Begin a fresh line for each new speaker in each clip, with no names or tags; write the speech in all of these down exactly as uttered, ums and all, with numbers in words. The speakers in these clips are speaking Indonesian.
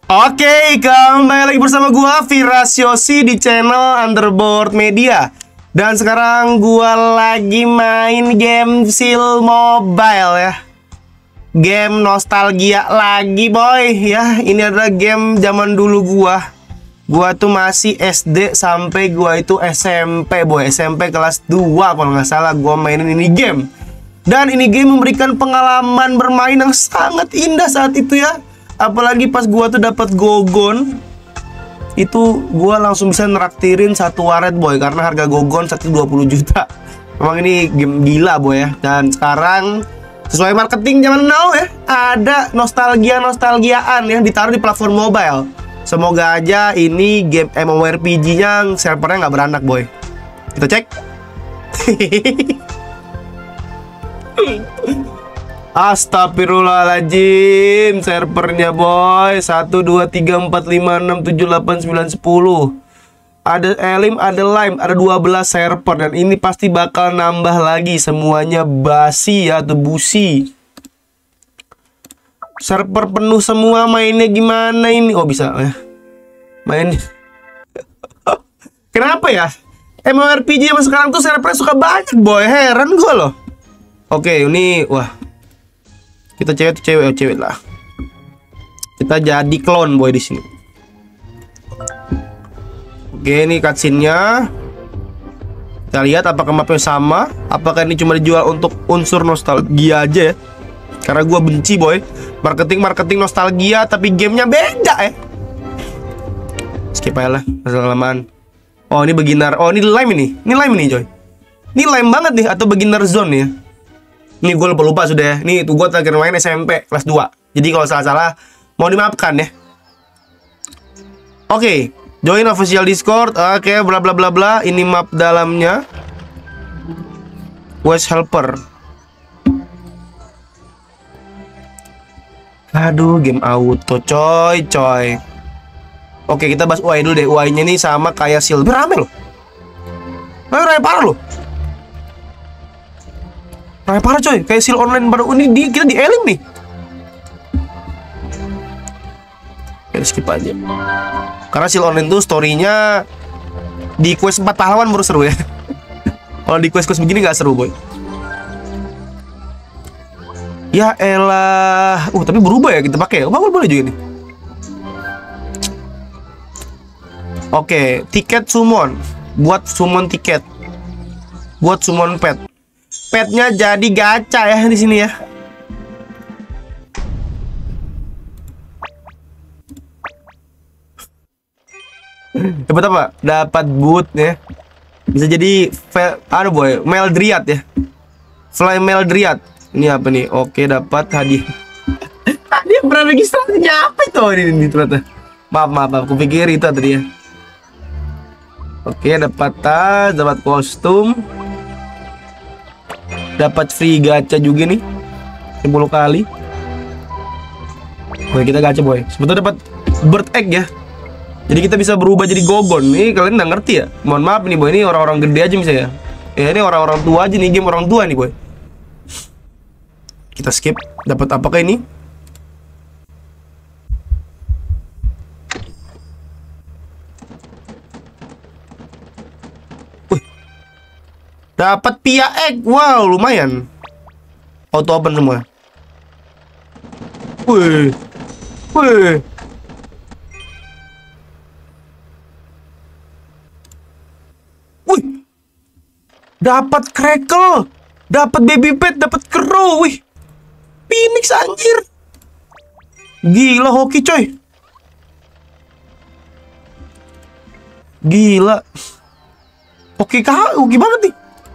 Oke, kembali lagi bersama gua Virasyosi di channel Underboard Media. Dan sekarang gua lagi main game Seal Mobile ya. Game nostalgia lagi boy ya. Ini adalah game zaman dulu gua. Gua tuh masih S D sampai gua itu S M P boy. S M P kelas dua kalau nggak salah gua mainin ini game. Dan ini game memberikan pengalaman bermain yang sangat indah saat itu ya. Apalagi pas gua tuh dapat gogon, itu gua langsung bisa neraktirin satu waret boy, karena harga gogon satu dua puluh juta. Memang ini game gila boy ya. Dan sekarang sesuai marketing zaman now ya, ada nostalgia-nostalgiaan yang ditaruh di platform mobile. Semoga aja ini game MMORPG yang servernya nggak beranak boy. Kita cek. Astagfirullahaladzim, servernya boy satu, dua, tiga, empat, lima, enam, tujuh, delapan, sembilan, sepuluh. Ada Elim, ada Lime, ada dua belas server. Dan ini pasti bakal nambah lagi. Semuanya basi ya, atau busi. Server penuh semua, mainnya gimana ini? Oh bisa ya main. Kenapa ya MMORPG zaman sekarang tuh servernya suka banyak boy, heran gue loh. Oke ini, wah kita cewek cewek oh, cewek lah. Kita jadi clone boy di sini. Oke, ini cutscene-nya. Kita lihat apakah mapnya sama, apakah ini cuma dijual untuk unsur nostalgia aja ya. Karena gue benci boy marketing-marketing nostalgia tapi gamenya beda ya. Skip aja lah, masalah kelamaan. Oh ini beginner, oh ini lime ini. Ini lime ini coy. Ini lime banget nih, atau beginner zone ya. Ini gue lupa-lupa sudah ya. Nih tuh gue terakhir main S M P kelas dua. Jadi kalau salah-salah mau dimaafkan ya. Oke, join official Discord. Oke, bla bla bla bla. Ini map dalamnya. Quest helper. Aduh, game auto coy, coy. Oke, kita bahas U I dulu deh. U I-nya nih sama kayak Seal. Rame loh. Rame parah loh. Rame parah coy, kayak Seal Online baru ini di, kita di Elim nih. Oke, skip aja. Karena Seal Online tuh story-nya di quest empat pahlawan baru seru ya. Kalau di quest-quest begini nggak seru boy. Ya elah. Uh, tapi berubah ya kita pakai. Oh, boleh juga nih. Oke, tiket summon. Buat summon tiket. Buat summon pet. Petnya jadi gacha ya di sini ya. Dapat apa? Dapat boot ya. Bisa jadi aduh boy, Meldriad ya. Fly Meldriad. Ini apa nih? Oke, dapat hadiah. Dia pernah registrasinya apa itu ini, ini ternyata. Maaf, maaf, maaf. Aku pikir itu tadi ya. Oke, dapat tas, dapat kostum. Dapat free gacha juga nih sepuluh kali. Oke, kita gacha boy. Sebetulnya dapat bird egg ya. Jadi kita bisa berubah jadi gogon. Nih kalian nggak ngerti ya? Mohon maaf nih boy, ini orang-orang gede aja misalnya. Ya ini orang-orang tua aja nih, game orang tua nih boy. Kita skip. Dapat apakah ini? Dapat pia egg. Wow, lumayan. Auto open semua. Wih. Wih. Wih. Dapat crackle. Dapat baby pet, dapat crow. Wih. Phoenix anjir. Gila hoki coy. Gila. Oke kah? Oke banget nih.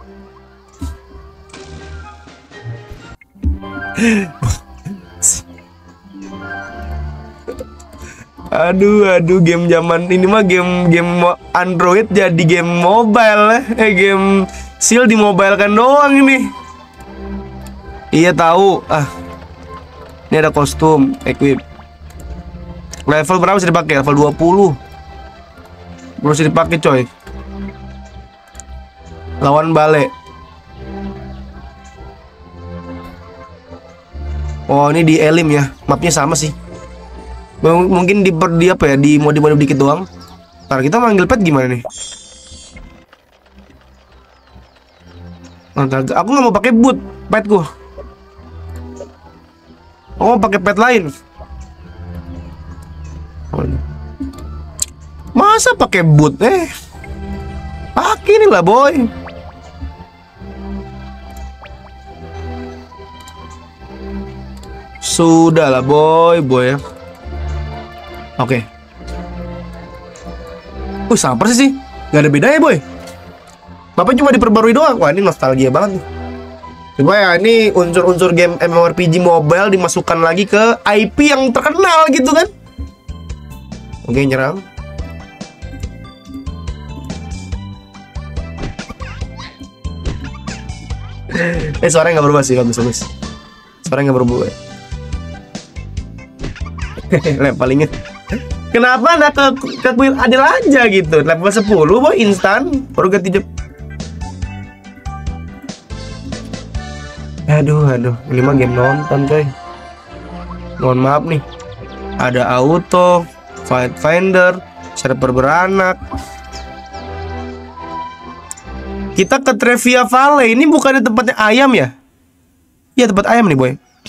Aduh, aduh, game zaman ini mah game game Android jadi game mobile, eh game Seal di mobile kan doang ini. Iya tahu. Ah, ini ada kostum, equip. Level berapa sih dipakai? Level dua puluh. Belum sih dipakai coy. Lawan balik. Oh ini di Elim ya. Mapnya sama sih. M mungkin di, di apa ya, di modif-modif dikit doang. Ntar kita manggil pet gimana nih? Ntar, aku nggak mau pakai boot petku. Aku mau pakai pet lain. Masa pakai boot eh? Pakai nih lah boy. Sudah lah boy, boy ya. Oke. Uh, sama persis sih. Gak ada bedanya boy. Bapak cuma diperbarui doang. Wah, ini nostalgia banget nih. Coba ya, ini unsur-unsur game MMORPG mobile dimasukkan lagi ke I P yang terkenal gitu kan. Oke, nyerang. Eh, suaranya gak berubah sih, bagus-bagus. Suaranya gak berubah ya. Levelingnya. Kenapa nak ke ke kuil adil aja gitu? Level sepuluh boy instan baru ganti jam. Aduh, aduh, ini mah game nonton coy. Mohon maaf nih. Ada auto, fight finder, server beranak. Kita ke Trevia Valley. Ini bukannya tempatnya ayam ya? Iya, tempat ayam nih boy.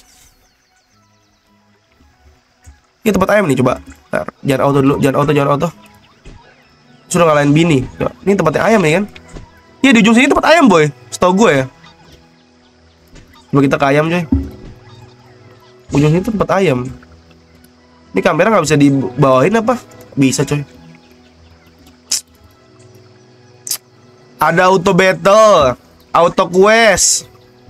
Ini tempat ayam nih, coba. Bentar, jangan auto dulu, jangan auto, jangan auto. Sudah ngalahin bini. Ini tempatnya ayam nih kan? Iya, di ujung sini tempat ayam boy. Setahu gue ya. Coba kita ke ayam coy. Ujung sini tempat ayam. Ini kamera nggak bisa dibawain apa? Bisa coy. Ada auto battle, auto quest,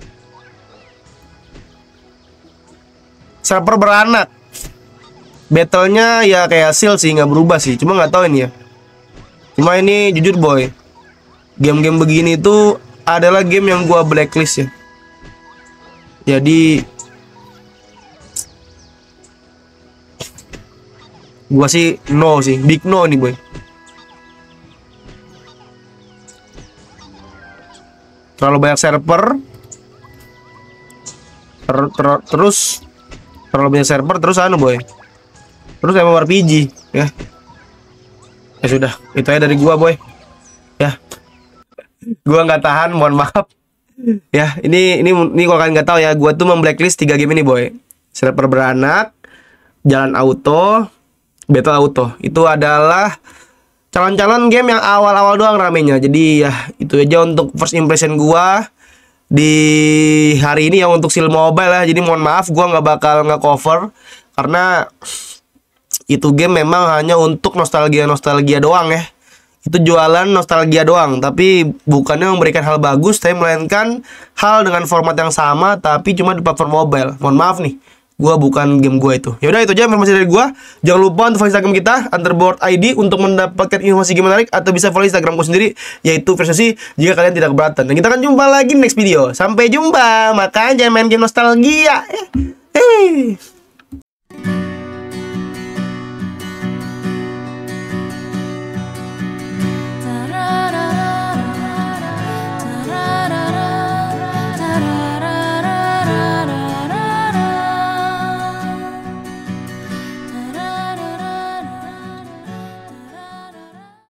server beranak. Battlenya ya kayak seal sih, nggak berubah sih. Cuma nggak tahu ini ya. Cuma ini jujur boy, game-game begini tuh adalah game yang gua blacklist ya. Jadi gua sih no sih, big no nih boy. Terlalu banyak server. Ter ter terus terlalu banyak server terus anu boy. Terus MMORPG ya. Ya sudah, itu aja dari gua boy. Ya. Gua nggak tahan, mohon maaf. Ya, ini ini ini kalau kalian nggak tahu ya, gua tuh memblacklist tiga game ini boy. Server beranak, jalan auto, battle auto. Itu adalah calon-calon game yang awal-awal doang ramenya. Jadi ya itu aja untuk first impression gua di hari ini ya untuk Seal Mobile ya. Jadi mohon maaf gua nggak bakal nge-cover karena itu game memang hanya untuk nostalgia-nostalgia doang ya. Itu jualan nostalgia doang, tapi bukannya memberikan hal bagus, tapi melainkan hal dengan format yang sama tapi cuma di platform mobile. Mohon maaf nih, gua bukan game gua itu. Ya udah, itu aja informasi dari gua. Jangan lupa untuk follow Instagram kita Underboard I D untuk mendapatkan informasi game menarik, atau bisa follow Instagramku sendiri yaitu Versiosi jika kalian tidak keberatan. Dan kita akan jumpa lagi di next video. Sampai jumpa. Makanya jangan main game nostalgia. Eh.